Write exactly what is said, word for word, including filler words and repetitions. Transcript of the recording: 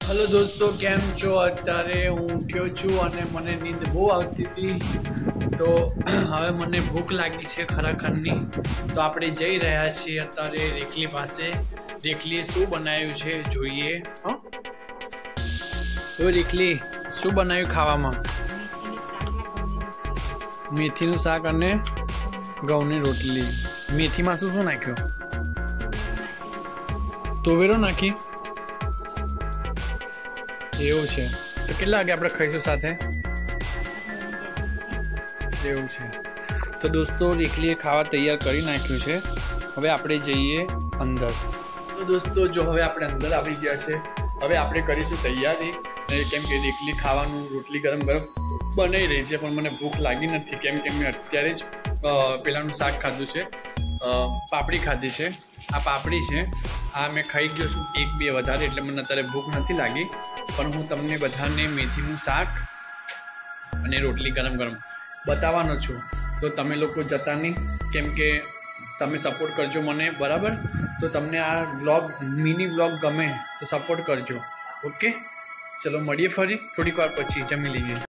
Hello दोस्तों, केम छो? अत्यारे हूँ उठ्यो छूँ अने मने नींद बहु आवती थी, तो हवे मने भूख लागी छे खरेखरनी। तो आपणे जई रह्या छीए अत्यारे रेखली पासे। रेखलीए शुं बनाव्युं छे जोईए। हाँ, तो रेखली शुं बनाव्युं खावामां? मेथीनुं शाक अने घऊनी रोटली। मेथीमां शुं शुं नाख्युं? तुवेरो नाखी। એવું છે તો કેટલા વાગે આપણે ખાઈશું સાથે? એવું છે તો દોસ્તો રેખલીએ ખાવા તૈયાર કરી નાખ્યું છે। હવે આપણે જઈએ અંદર। તો દોસ્તો જો હવે આપણે અંદર આવી ગયા છે। હવે આપણે કરીશું તૈયારી, કેમ કે રેખલી ખાવાનું રોટલી ગરમ ગરમ બનાવી રહી છે, પણ મને ભૂખ લાગી નથી, કેમ કે મેં અત્યારે જ પેલાનું શાક ખાધું છે, પાપડી ખાધી છે। આ પાપડી છે, આ મેં ખાઈ ગયો છું એક બે વધારે, એટલે મને અત્યારે ભૂખ નથી લાગી। પણ હું તમને બધાને મેથીનું શાક અને રોટલી ગરમ ગરમ બતાવવાનો છું। તો તમે લોકો જતા નહીં, કેમ કે તમે સપોર્ટ કરજો મને, બરાબર? તો તમને આ વ્લોગ મિની વ્લોગ ગમે તો સપોર્ટ કરજો, ઓકે? ચલો મળીએ ફરી થોડીક વાર પછી, જમી લઈએ।